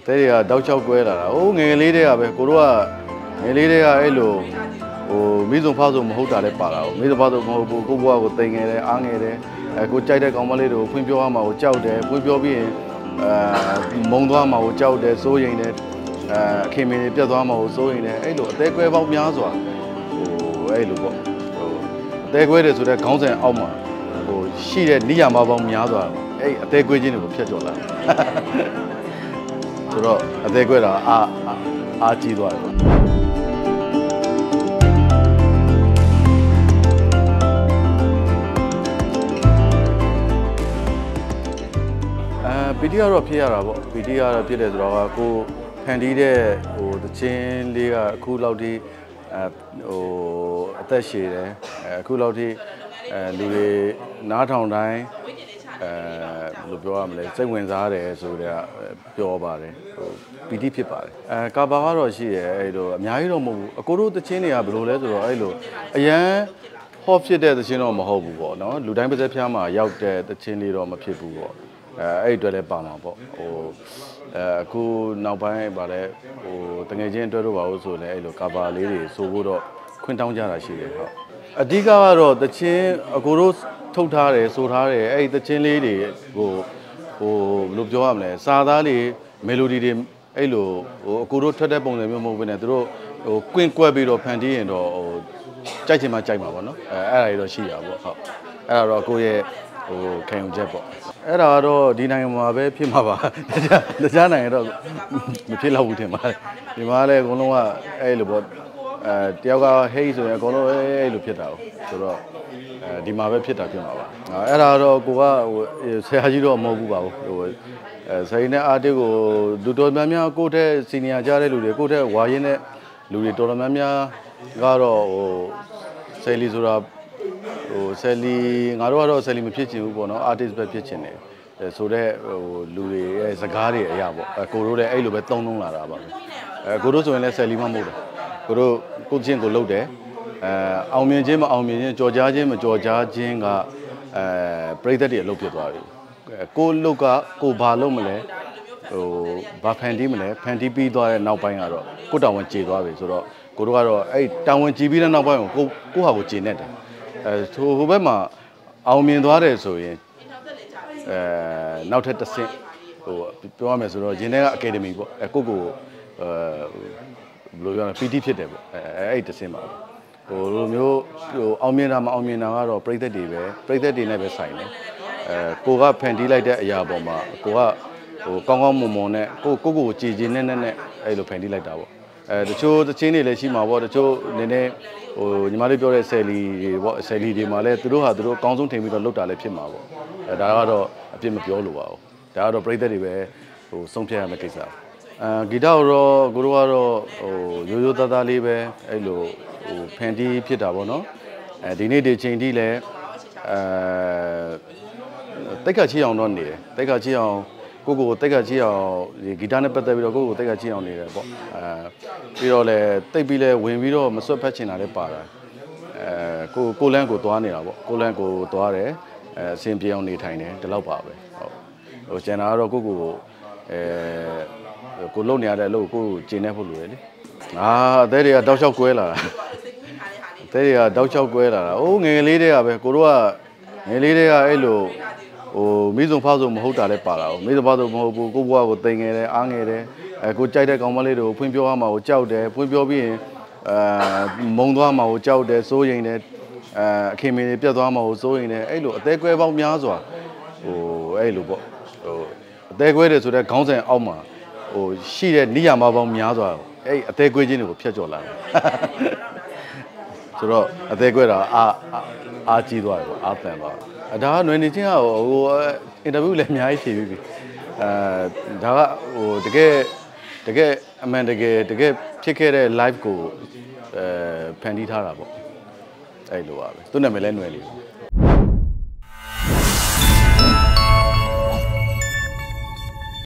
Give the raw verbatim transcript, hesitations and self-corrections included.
တဲတွေကတောက်ချောက်ကွဲလာတာဟိုငယ်လေးတွေကပဲကိုတို့ကငယ်လေးတွေကအဲ့လိုဟိုမိစုံဖောက်စုံမဟုတ်တာလည်းပါတာဟိုမိစုံဖောက်စုံမဟုတ်ဘူးကိုဘွားကိုတိမ်ငယ်တယ်အားငယ်တယ်အဲကိုကြိုက်တဲ့ကောင်မလေးတွေကိုဖွင့်ပြောရမှာကိုကြောက်တယ်ဖွင့်ပြောပြီးရင်အဲမုံသွားမှာကိုကြောက်တယ်စိုးရိမ်တယ်အဲအခင်မင်းပြတ်သွားမှာကိုစိုးရိမ်တယ်အဲ့လိုအသေးကွဲပေါင်းများစွာဟိုအဲ့လိုပေါ့ဟိုအသေးကွဲတယ်ဆိုတဲ့ခေါင်းစဉ်အောက်မှာဟိုရှိတဲ့နိယာမပေါင်းများစွာအဲ့အသေးကွဲခြင်းတွေကိုဖျက်ကျော်လာဆိုတော့အသေးကွဲတာအာအားကြီးသွားတယ်ပေါ့ပီတီကတော့ဖြစ်ရတာပေါ့ပီတီကတော့ဖြစ်တယ်ဆိုတော့ကိုဖန်တီးတဲ့ဟိုတချင်းလေးကအခုလောက်ထိအဲဟိုအသက်ရှည်တယ်အခုလောက်ထိအဲလူတွေနားထောင်တိုင်းအဲဘယ်လိုပြောရမလဲစိတ်ဝင်စားတယ်ဆိုတော့ပြောပါတယ်ဟိုပီတီဖြစ်ပါတယ်အဲကာဘာကတော့ရှိတယ်အဲ့လိုအများကြီးတော့မဟုတ်ဘူးအကိုတို့တချင်းတွေကဘယ်လိုလဲဆိုတော့အဲ့လိုအရန်ဟော့ဖြစ်တဲ့တချင်းတော့မဟုတ်ဘူးပေါ့နော်လူတိုင်းပါးစပ်ဖျားမှာရောက်တဲ့တချင်းလေးတော့မဖြစ်ဘူးပေါ့အဲအဲ့အတွက်လည်းပါမှာပေါ့ဟိုအဲအခုနောက်ပိုင်းဗာလဲဟိုတငယ်ချင်းအတွက်တော့ပါလို့ဆိုလဲအဲ့လိုကာဗာလေးတွေဆိုဖို့တော့ခွင့်တောင်းကြတာရှိတယ်ဟုတ်အဓိကကတော့တချင်းအကိုတို့ထုတ်ထားတယ်ဆိုထားတယ်အဲ့ဒီတချင်းလေးတွေဟိုဟိုဘယ်လိုပြောရမလဲစာသားတွေမယ်လိုဒီတွေအဲ့လိုဟိုအကိုတို့ထွက်တဲ့ပုံစံမျိုးမဟုတ်ဘဲနဲ့သူတို့ဟိုကွင့်ကွက်ပြီးတော့ဖန်တီးရင်တော့ဟိုကြိုက်ချင်မှကြိုက်မှာပေါ့နော်အဲအဲ့ဒါတွေတော့ရှိတာပေါ့ဟုတ်အဲ့ဒါတော့ကိုရဲ့ဟိုခံယူချက်ပေါ့အဲ့ဒါတော့ဒီနိုင်ငံမှာပဲဖြစ်မှာပါတခြားနိုင်ငံတော့မဖြစ်တော့ဘူးထင်ပါတယ်ဒီမှာလည်းအကုန်လုံးကအဲ့လိုပေါ့အဲတယောက်ကဟိတ်ဆိုရင်အကုန်လုံးအဲ့လိုဖြစ်တာ哦ဆိုတော့အဲဒီမှာပဲဖြစ်တာဖြစ်မှာပါအဲ့ဒါတော့ကိုကဟိုဆရာကြီးတော့မဟုတ်ဘူးပါဘူးဟိုအဲဆရာနဲ့အာတစ်ကိုလူတော်များများကိုယ့်ထက်စီနီယာကြားတဲ့လူတွေကိုယ့်ထက်ဝါရင်းတဲ့လူတွေတော်တော်များများကတော့ဟိုဆယ်လီဆိုတာဟိုဆယ်လီငါတို့ကတော့ဆယ်လီမဖြစ်ချင်ဘူးပေါ့နော် artist ပဲဖြစ်ချင်တယ်ဆိုတော့ဟိုလူတွေရဲ့စကားတွေအရာပေါ့အကိုတို့လည်းအဲ့လိုပဲသုံးလုံးလာတာပါအဲကိုတို့ဆိုရင်လည်းဆယ်လီမှမဟုတ်တာကိုတို့ကိုချင်းကိုလုပ်တယ်အဲအောင်မြင်ခြင်းမအောင်မြင်ခြင်းကြော်ကြားခြင်းမကြော်ကြားခြင်းကအဲပရိသတ်တွေအလုပ်ဖြစ်သွားပြီကိုလုတ်ကကိုဘာလုပ်မလဲဟိုဘာဖန်တီးမလဲဖန်တီးပြီးသွားတဲ့နောက်ပိုင်းကတော့ကိုတောင်ဝင်ကြေသွားပြီဆိုတော့ကိုတို့ကတော့အဲ့တောင်ဝင်ကြည့်ပြီးတဲ့နောက်ပိုင်းကိုကိုကိုဟာကိုကြေနေတယ်အဲဆိုဟိုဘက်မှာအောင်မြင်သွားတယ်ဆိုရင်အဲနောက်ထပ်တစ်ဆင့်ဟိုပြောရမယ်ဆိုတော့ရင်းထဲကအကယ်ဒမီပေါ့အဲကိုကိုအဲဘယ်လိုပြောလဲပီတီဖြစ်တယ်ပေါ့အဲအဲ့တစ်ဆင့်ပါဟိုလိုမျိုးဟိုအောင်မြင်တာမအောင်မြင်တာကတော့ပြိသက်တွေပဲပြိသက်တွေနဲ့ပဲဆိုင်တယ်အဲကိုကဖန်တီးလိုက်တဲ့အရာပေါ်မှာကိုကဟိုကောင်းကောင်းမွန်မွန်နဲ့ကိုကိုကိုကြည်ကြည်နဲ့နဲ့နဲ့အဲ့လိုဖန်တီးလိုက်တာပေါ့အဲတချို့တချင်းတွေလည်းရှိမှာပေါ့တချို့နည်းနည်းဟိုညီမလေးပြောတဲ့ဆယ်လီတွေပေါ့ဆယ်လီတွေမှာလည်းသူတို့ဟာသူတို့အကောင်းဆုံးထင်ပြီးတော့လုပ်တာလည်းဖြစ်မှာပေါ့အဲဒါကတော့အပြစ်မပြောလို့ပါဘူးဒါကတော့ပြိသက်တွေပဲဟိုဆုံးဖြတ်ရမယ့်ကိစ္စအဲဂီတတော့ကိုတို့ကတော့ဟိုရိုးရိုးသားသားလေးပဲအဲ့လိုဟိုဖန်တီးဖြစ်တာပေါ့နော်အဲဒီနေ့ဒီချိန်ထိလည်းအဲတိတ်ခါချီအောင်တော့နေတယ်တိတ်ခါချီအောင်ကိုကိုတိတ်ခါချီအောင်ဒီဂီတနဲ့ပတ်သက်ပြီးတော့ကိုကိုတိတ်ခါချီအောင်နေတယ်ပေါ့အဲပြီးတော့လည်းတိတ်ပြီးလဲဝင်ပြီးတော့မဆွတ်ဖက်ချင်တာလည်းပါတာအဲကိုကိုလန်းကိုသွားနေတာပေါ့ကိုလန်းကိုသွားတယ်အဲအစဉ်ပြေအောင်နေထိုင်တယ်ဒီလောက်ပါပဲဟုတ်ဟိုကျန်တာကတော့ကိုကိုကိုအဲကိုလုံနေရတဲ့အလုပ်ကိုကျင်နေဖို့လိုတယ်လေအာအသေးတွေကတောက်လျှောက်ကွဲလာတာအသေးတွေကတောက်လျှောက်ကွဲလာတာအိုးငယ်လေးတွေကပဲကိုတို့ကငယ်လေးတွေကအဲ့လိုဟိုမိစုံဖောက်စုံမဟုတ်တာလည်းပါတာဟိုမိစုံဖောက်စုံမဟုတ်ဘူးကိုဘွားကိုတိမ်ငယ်တယ်အားငယ်တယ်အဲကိုကြိုက်တဲ့ကောင်မလေးတွေကိုဖွင့်ပြောရမှာကိုကြောက်တယ်ဖွင့်ပြောပြီးရင်အဲမုံသွားမှာကိုကြောက်တယ်စိုးရိမ်တယ်အဲအခင်မင်းပြတ်သွားမှာကိုစိုးရိမ်တယ်အဲ့လိုအသေးကွဲပေါင်းများစွာဟိုအဲ့လိုပေါ့ဟိုအသေးကွဲတယ်ဆိုတဲ့ခေါင်းစဉ်အောက်မှာဟိုရှိတဲ့နိယာမပေါင်းများစွာအဲ့အသေးကွဲခြင်းတွေကိုဖျက်ကျော်လာတယ်ဆိုတော့အသေးကွဲတာအာအားကြီးသွားတယ်ပေါ့အားပန်သွားတယ်ဒါကຫນွေနေချင်းကဟိုအင်တာဗျူးလည်းအများကြီးဖြေပြီးပြီအဲဒါကဟိုတကယ်တကယ်အမှန်တကယ်တကယ်ဖြစ်ခဲ့တဲ့ live ကိုအဲဖန်တီးထားတာပေါ့အဲ့လိုပါပဲသူ့နာမည်လည်းຫນွေလေး